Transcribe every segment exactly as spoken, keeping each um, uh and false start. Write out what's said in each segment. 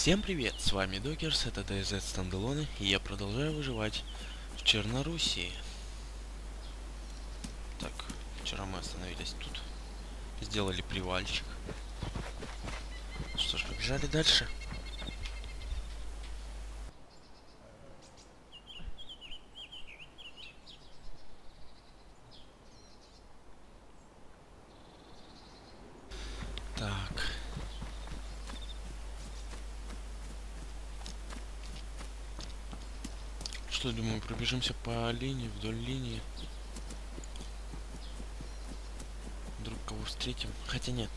Всем привет, с вами Докерс, это ди зет Стандалоны, и я продолжаю выживать в Черноруссии. Так, вчера мы остановились тут, сделали привальчик. Что ж, побежали дальше. Так. Что, думаю, пробежимся по линии, вдоль линии. Вдруг кого встретим. Хотя нет.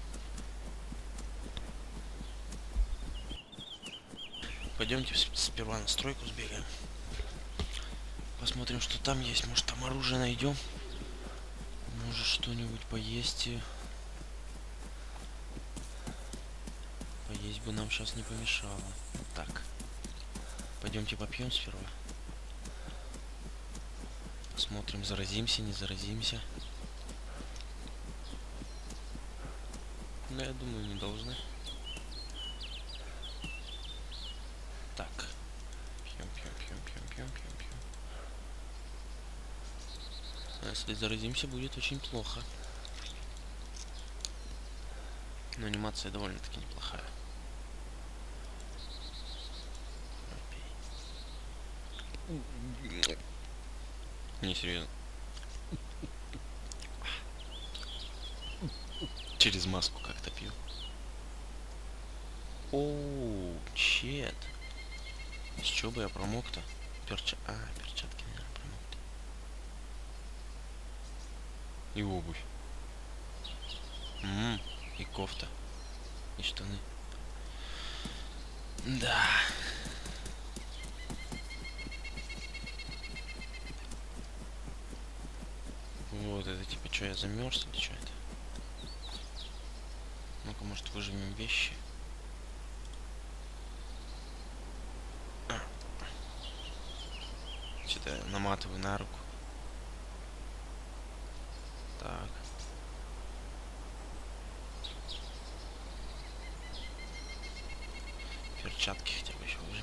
Пойдемте сперва на стройку сбегаем. Посмотрим, что там есть. Может, там оружие найдем. Может, что-нибудь поесть. Поесть бы нам сейчас не помешало. Так. Пойдемте попьем сперва. Смотрим, заразимся, не заразимся. Да, я думаю, не должны. Так. Пьем, пьем, пьем, пьем, пьем, пьем, пьем. А если заразимся, будет очень плохо. Но анимация довольно-таки неплохая. Не, серьезно. Через маску как-то пью. Оу, чет. С чего бы я промок-то? Перча... А, перчатки, наверное, промок-то. И обувь. Ммм, и кофта. И штаны. Да. Вот это типа что, я замерз или что это? Ну-ка, может, выжмем вещи. А. Что-то я наматываю на руку. Так. Перчатки хотя бы еще выжмем.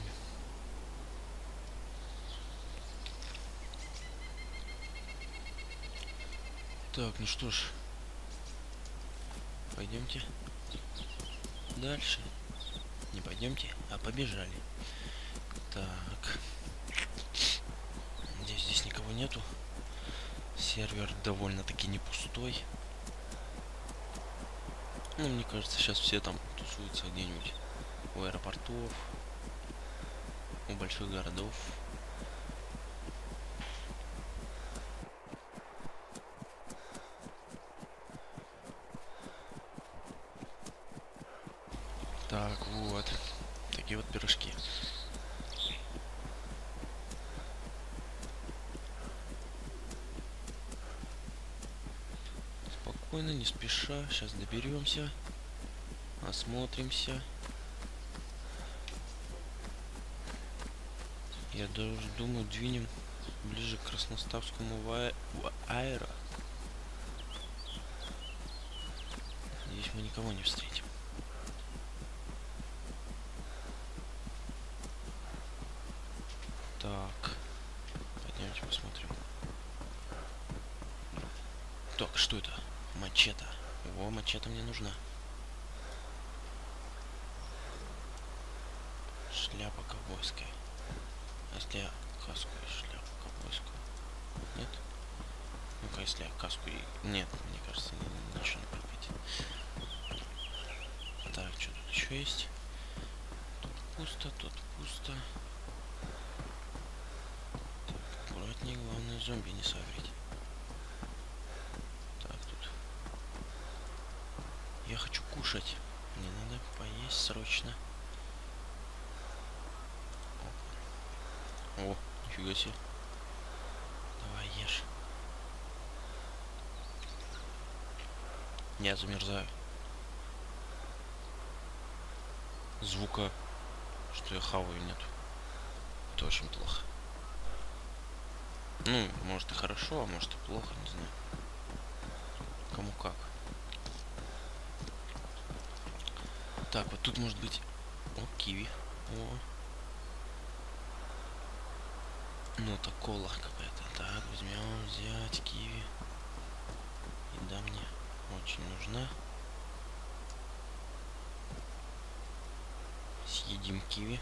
Так, ну что ж. Пойдемте дальше. Не пойдемте, а побежали. Так. Здесь, здесь никого нету. Сервер довольно-таки не пустой. Ну, мне кажется, сейчас все там тусуются где-нибудь у аэропортов, у больших городов. Так, вот. Такие вот пирожки. Спокойно, не спеша. Сейчас доберемся. Осмотримся. Я даже думаю, двинем ближе к Красноставскому ва аэро. Здесь мы никого не встретим. Так. Пойдемте посмотрим. Так, что это? Мачете. О, мачете мне нужна. Шляпа ковбойская. А если я каску и шляпу ковбойскую? Нет? Ну-ка, если я каску и... Нет, мне кажется, ничего не пропить. Так, что тут еще есть? Тут пусто, тут пусто. Так, аккуратнее, главное зомби не согреть. Так, тут... Я хочу кушать. Мне надо поесть срочно. О, нифига себе. Давай, ешь. Я замерзаю. Звука, что я хаваю, нет. Это очень плохо. Ну, может и хорошо, а может и плохо, не знаю. Кому как. Так, вот тут может быть... О, киви. О. Ну, это кола какая-то. Так, возьмем взять киви. Еда мне очень нужна. Съедим киви.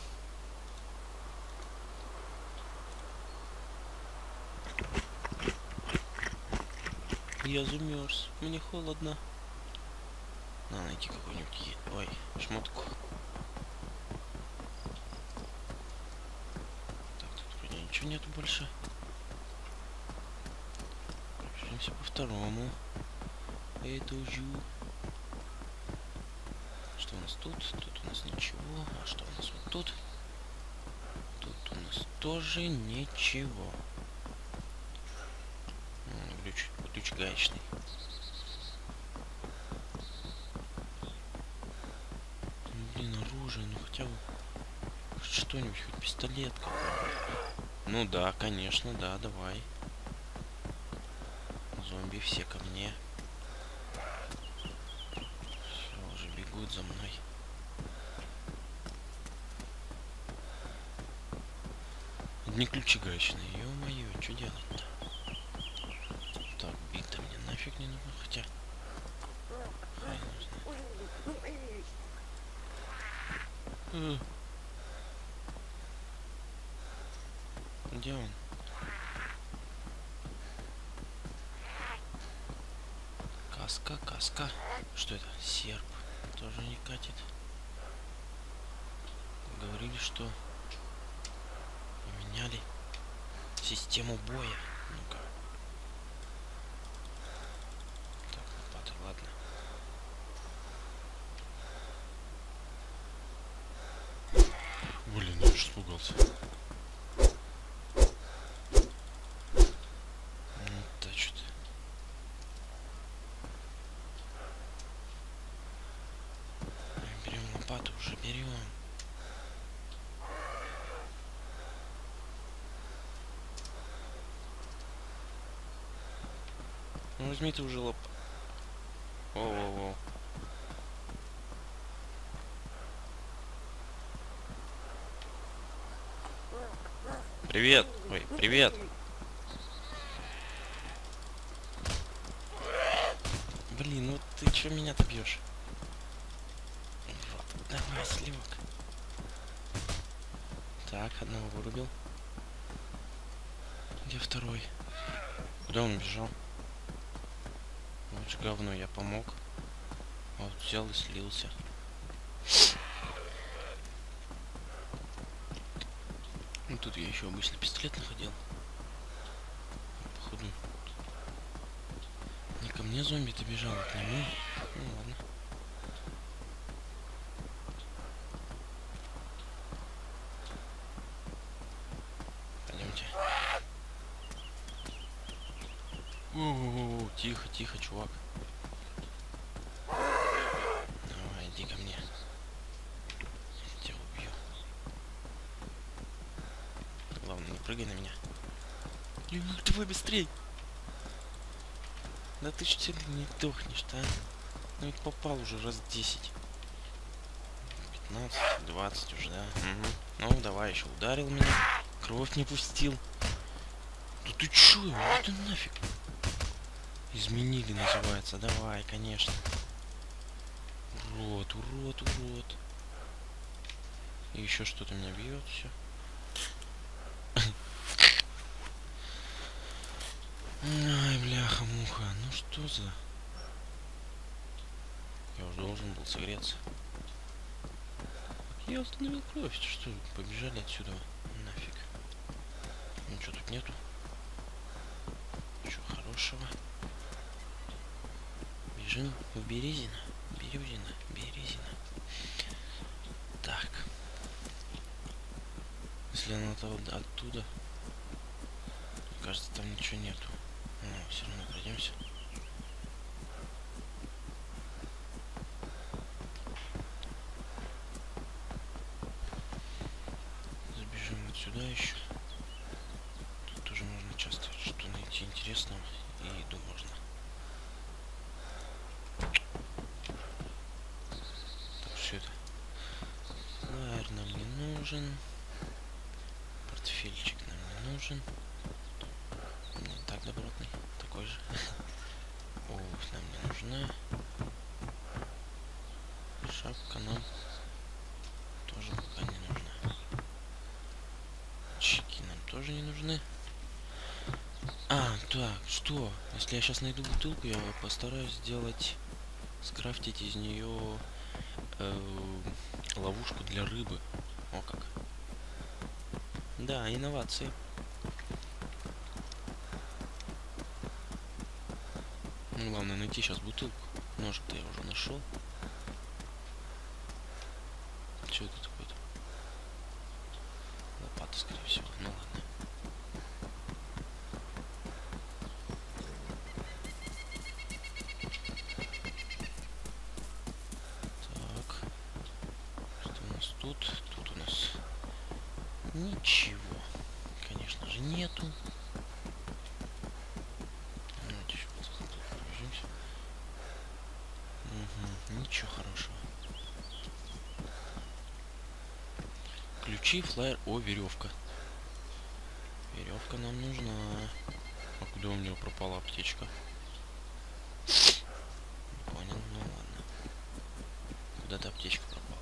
Я замерз. Мне холодно. Надо найти какую-нибудь... Ой, шмотку. Так, тут вроде ничего нету больше. Пробежимся по второму этажу. Что у нас тут? Тут у нас ничего. А что у нас вот тут? Тут у нас тоже ничего. Ключ, ключ гаечный. Блин, оружие, ну хотя бы что-нибудь, хоть пистолет какой-нибудь. Ну да, конечно, да, давай. Зомби все ко мне. Все, уже бегут за мной. Одни ключи гаечные, ё-моё, что делать-то? Так, бита мне нафиг не нужно, хотя... Хай нужно. Где он? Каска, каска. Что это? Серп. Тоже не катит. Говорили, что поменяли систему боя. Ну-ка. Так, лопаты, ладно. Блин, я уж испугался. Уже берем. Ну возьми ты уже лоп. Воу-воу-воу. Привет. Ой, привет. Блин, ну ты чё меня-то бьешь? Вот, давай, сливок. Так, одного вырубил. Где второй? Куда он бежал? Вот же говно, я помог. Вот взял и слился. Ну тут я еще обычно пистолет находил. Походу. Не ко мне зомби-то бежал, а к нему. Ну ладно. Пойдемте. О-о-о, тихо, тихо, чувак. Давай, иди ко мне. Я тебя убью. Главное, не прыгай на меня. Давай быстрей. Да ты что не дохнешь-то, а? Ну ведь попал уже раз десять. пятнадцать, двадцать уже, да? Угу. Ну, давай, еще ударил меня. Кровь не пустил. Да ты чё? Это нафиг. Изменили, называется. Давай, конечно. Урод, урод, урод. И еще что-то меня бьет, все. Ай, бляха-муха. Ну что за... Я уже должен был согреться. Я остановил кровь. Что, побежали отсюда? Нафиг. Ничего тут нету. Ничего хорошего. Бежим в Березино. Березино, Березино. Так. Если она оттуда, мне кажется, там ничего нету. Но все равно пройдемся. Забежим вот сюда еще. Тут тоже можно часто что найти интересного. И еду можно. Так, все это. Наверное, мне нужен. Портфельчик нам не нужен. Не так добротный. Такой же. Обувь нам не нужна. Шапка нам тоже пока не нужна. Чеки нам тоже не нужны. А, так, что? Если я сейчас найду бутылку, я постараюсь сделать, скрафтить из нее э, ловушку для рыбы. О как. Да, инновации. Ну, главное найти сейчас бутылку. Ножик-то я уже нашел. Что это такое-то? Лопата, скорее всего. Ну ладно. Так. Что у нас тут? Тут у нас ничего. Конечно же, нету. Давайте еще вот тут пробежимся. Угу, ничего хорошего. Ключи, флайер. О, веревка. Веревка нам нужна. А куда у него пропала аптечка? Не понял, ну ладно. Куда-то аптечка пропала.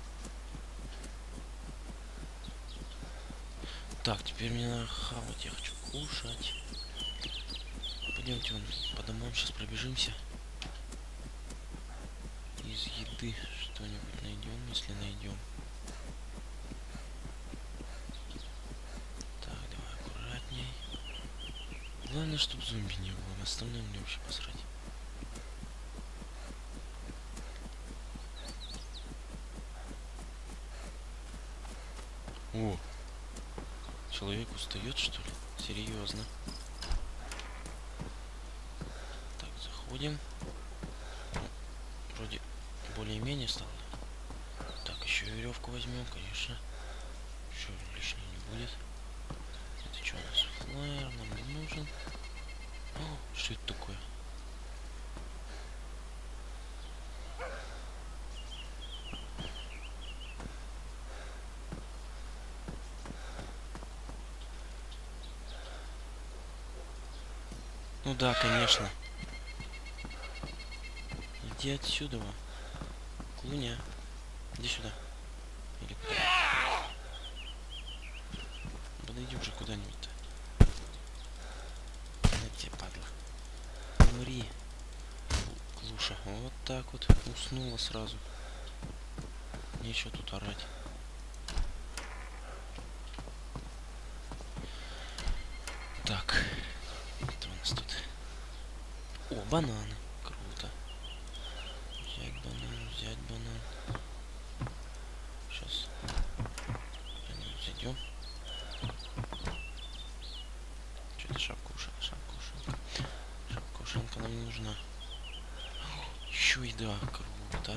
Так, теперь мне надо хавать. Я хочу кушать. Пойдемте вон по домам сейчас пробежимся. Из еды что-нибудь найдем, если найдем. Так, давай аккуратней. Главное, чтобы зомби не было. На остальное мне вообще посрать. О! Человек устает, что ли? Серьезно. Так, заходим. Ну, вроде более-менее стало. Так, еще веревку возьмем, конечно. Еще лишней не будет. Это что у нас? Флайер нам не нужен. О, что это такое? Ну да, конечно. Иди отсюда. Клуня. Иди сюда. Или куда? Подойди уже куда-нибудь-то. На тебе, падла. Умри. Клуша. Вот так вот. Уснула сразу. Нечего тут орать. Так. Что у нас тут? О, бананы. Круто. Взять банан, взять банан. Сейчас. Зайдем. Что это шапка ушанка? Шапка ушанка. Шапка ушанка нам не нужна. Еще еда. Круто.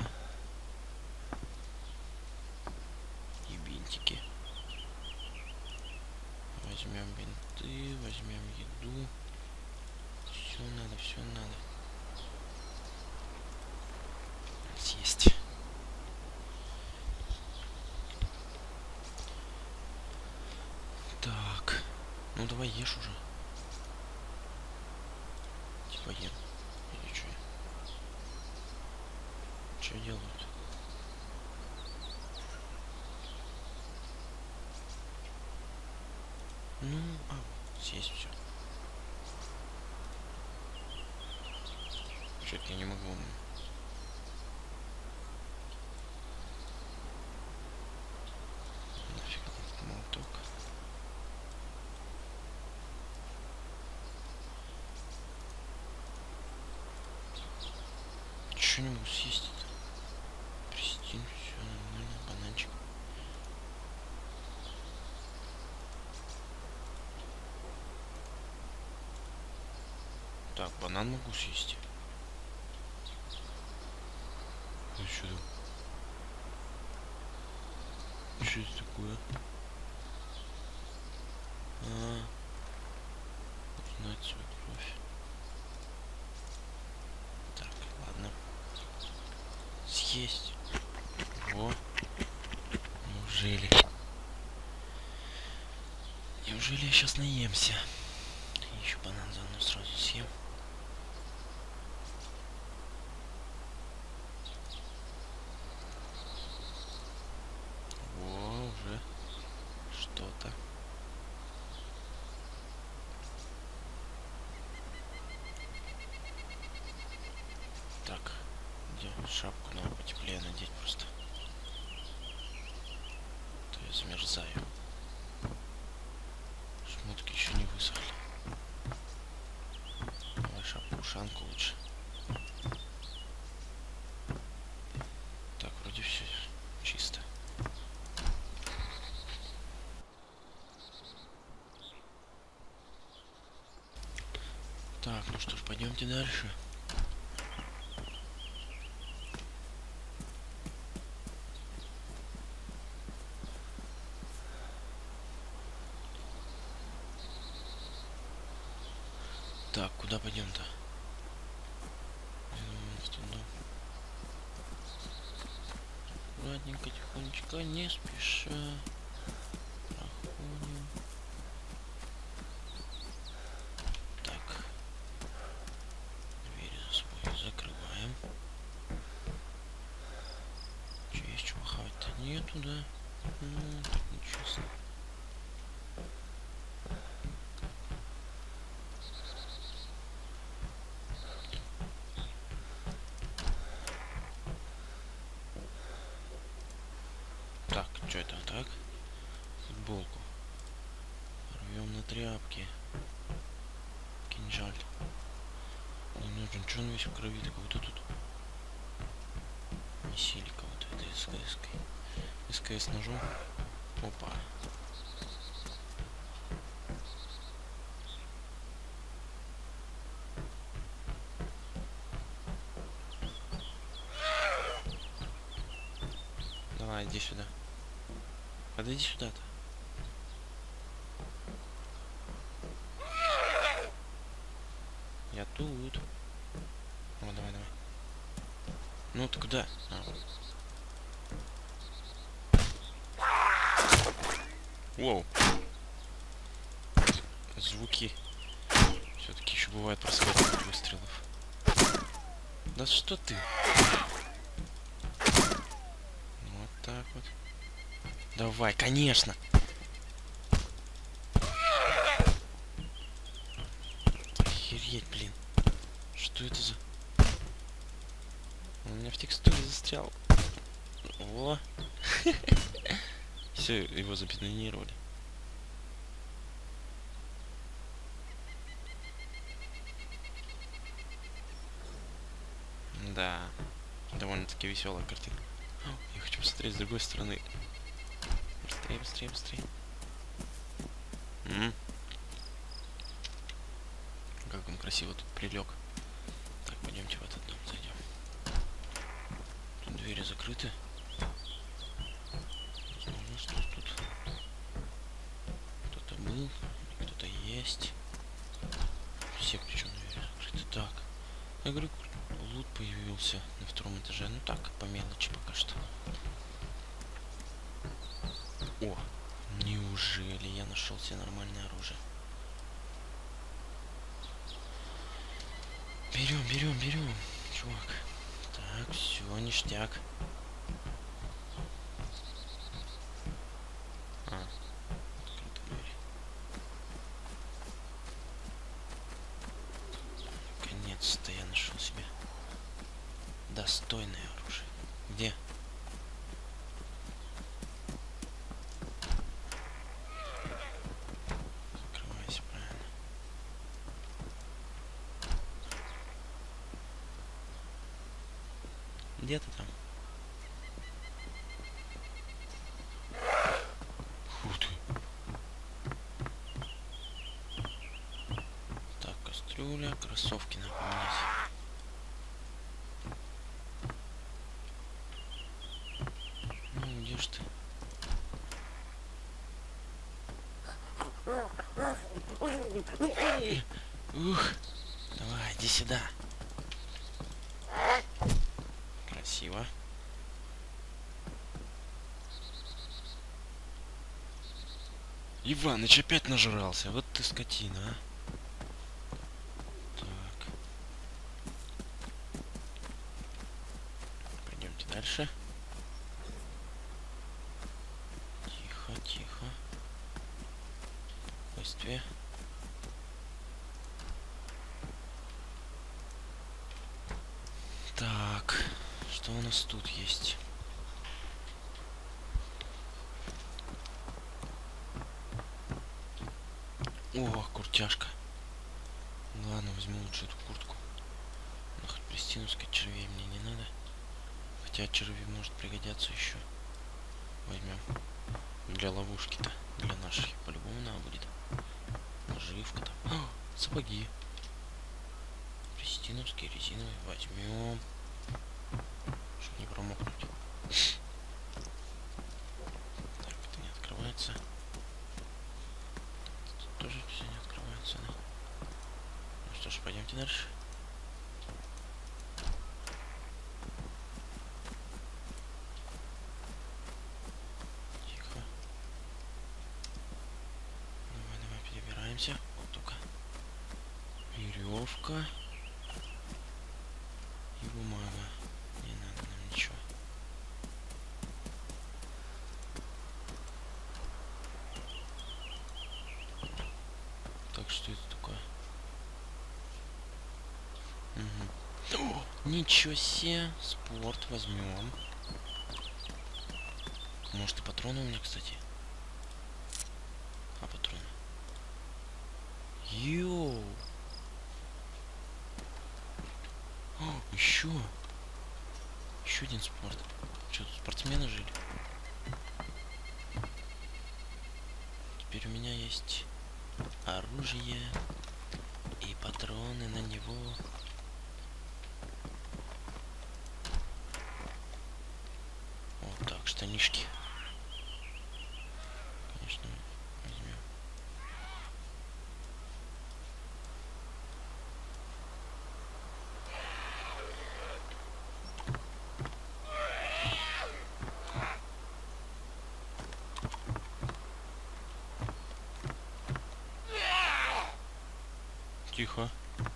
И бинтики. Возьмем бинты, возьмем еду. Все надо, все надо. Съесть. Так. Ну давай ешь уже. Типа ем. Или что? Что делают? Ну, а, съесть все. Что-то я не могу. Нафиг этот молоток. Что не могу съесть это? Присетин, все нормально, бананчик. Так, банан могу съесть. Ну что там? Что это такое? А, узнать свою кровь. Так, ладно. Съесть. Во. Неужели? Неужели я сейчас наемся? Еще банан заодно сразу съем. О, уже что-то. Так, где шапку надо потеплее надеть просто. То я замерзаю. Шмотки еще не высохли. Давай шапку-ушанку лучше. Так, вроде все чисто. Так, ну что ж, пойдемте дальше. Так, куда пойдем-то? Аккуратненько, тихонечко, не спеша. Проходим. Так. Двери за собой закрываем. Че, есть что махать-то? Нету, да? Ну, нечестно. Так, что это так? Футболку. Рвем на тряпки. Кинжаль. Не нужен. Че он весь в крови? Так вот тут. Месили кого-то этой СКС-кой. СКС ножом. Опа. Давай, иди сюда. Подойди сюда-то. Я тут. О, давай, давай. Ну ты куда? А. Воу. Звуки. Все-таки еще бывает происходит выстрелов. Да что ты? Вот так вот. Давай, конечно. Охереть, блин. Что это за... Он у меня в текстуре застрял. О. Все, его забетонировали. Да. Довольно-таки веселая картинка. Я хочу посмотреть с другой стороны. Быстрее, быстрее, быстрее. М-м. Как он красиво тут прилег. Так, пойдемте в этот дом зайдем. Тут двери закрыты. Возможно, что тут кто-то был, кто-то есть. Все причем двери закрыты. Так. Я говорю, лут появился на втором этаже. Ну так, по мелочи пока что. О, неужели я нашел себе нормальное оружие? Берем, берем, берем, чувак. Так, все, ништяк. А, открыта дверь. Наконец-то я нашел себе достойное оружие. Где? Закрывайся, правильно. Где ты там? Фу ты. Так, кастрюля, кроссовки надо поменять. Ну, где ж ты? Ух, давай, иди сюда. Красиво. Иваныч опять нажрался. Вот ты скотина, а. Так. Пойдемте дальше. Тихо, тихо. Спокойствие. Так. Что у нас тут есть? О, куртяшка. Ладно, возьму лучше эту куртку. Ну, хоть пластинускать червей мне не надо. Хотя черви может пригодятся еще. Возьмем. Для ловушки-то. Для нашей. По-любому надо будет. Наживка там. О, сапоги. Пластиновские, резиновые. Возьмем. Чтобы не промокнуть. Так, это не открывается. Тут тоже все не открывается, да? Ну что ж, пойдемте дальше. Тихо. Давай, давай, перебираемся. Вот только. Веревка. И бумага. Не надо нам ничего. Так, что это такое? Угу. О, ничего себе! Спорт возьмем. Может и патроны у меня, кстати. А, патроны. Йоу! О, еще! Еще один спорт. Что, тут спортсмены жили? Теперь у меня есть оружие и патроны на него. Вот так, штанишки. Конечно, возьмем. Тихо.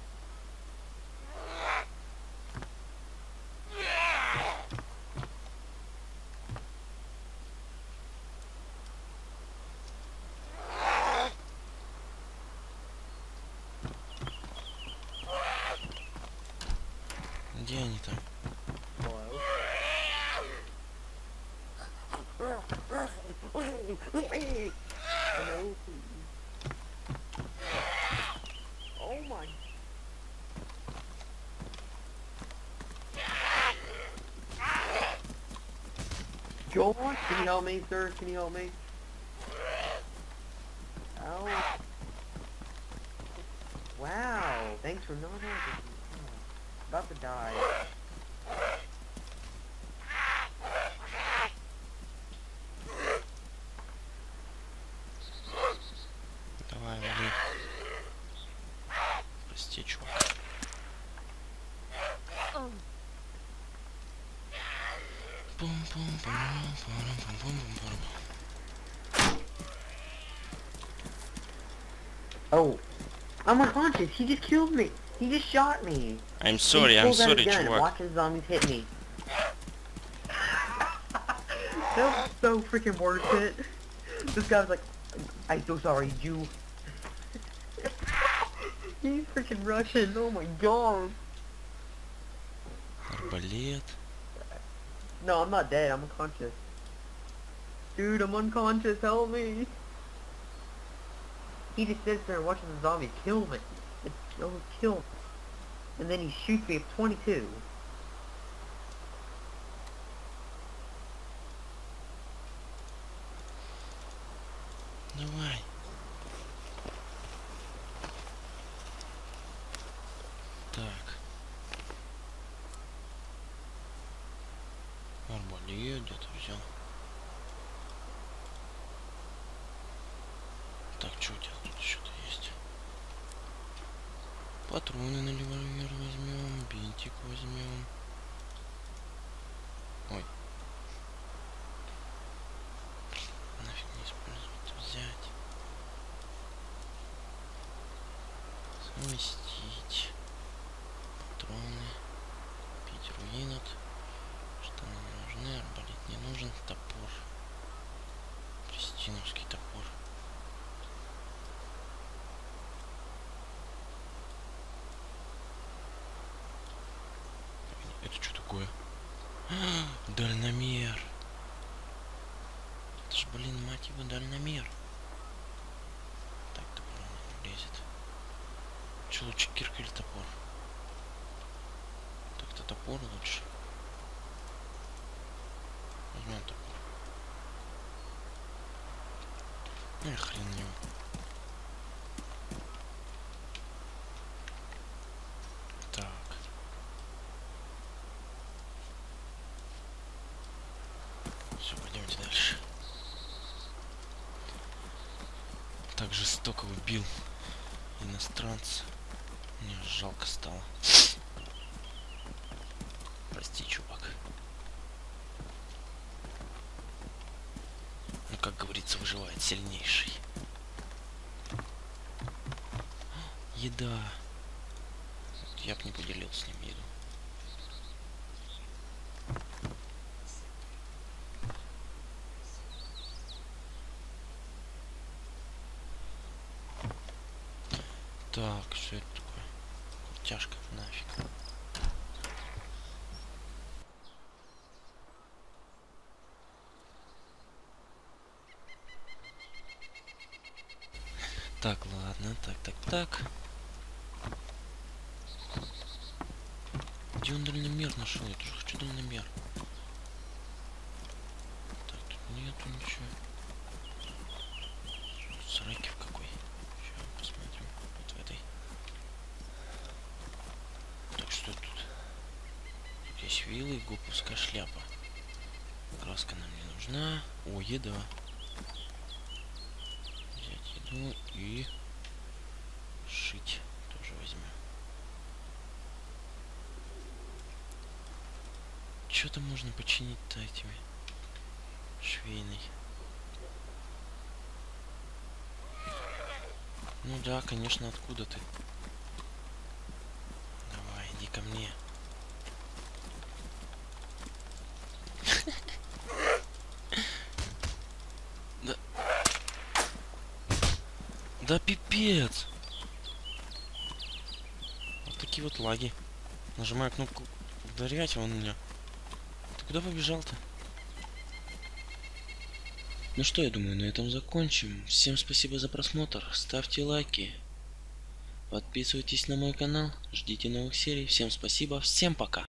Где они там? Oh my. John, can you help me, sir? Can you help me? Oh. Wow. Thanks for not helping me. Oh, about to die. Давай, вали. Прости, чувак. Oh. I'm unconscious. He just killed me. He just shot me. I'm sorry, he I'm pulls out sorry, a gun. чувак. Watch the zombies hit me. That was so freaking worth it. This guy was like, I'm so sorry, you. He's freaking Russian. Oh my god. Арбалет. No, I'm not dead. I'm unconscious. Dude, I'm unconscious. Help me. He just sits there and watches the zombie kill me. It, oh, kill me. And then he shoots me at twenty-two. Давай. Так. Арбалет где-то взял. Так, что у тебя тут еще-то есть? Патроны на револьвер возьмем, бинтик возьмем. Ой. Нафиг не использовать, взять. двинут. Штаны не нужны, арбалет не нужен, топор. Престиновский топор. Это что такое? А, дальномер. Это ж, блин, мать его, дальномер. Так, топор не лезет. Че лучше, кирка или топор? Так-то топор лучше. Возьмем топор. Ну и хрен его. Так. Все, пойдемте дальше. Так жестоко убил иностранца. Мне жалко стало. Прости, чувак. Ну, как говорится, выживает сильнейший. Еда. Я бы не поделил с ним еду. Так, что это такое? Куртяшка, нафиг. Так, ладно, так, так, так. Где он дальномер нашел? Я тоже хочу дальномер. Так, тут нету ничего. Сраки в какой? Сейчас посмотрим. Вот в этой. Так, что тут? Тут есть вилла и гоповская шляпа. Краска нам не нужна. О, еда. Взять еду и шить тоже возьмем. Что-то можно починить-то этими швейной. Ну да, конечно, откуда ты? Давай, иди ко мне. Да. Да пипец. Вот такие вот лаги. Нажимаю кнопку ударять, он у меня. Ты куда побежал-то? Ну что, я думаю, на этом закончим. Всем спасибо за просмотр. Ставьте лайки. Подписывайтесь на мой канал. Ждите новых серий. Всем спасибо. Всем пока.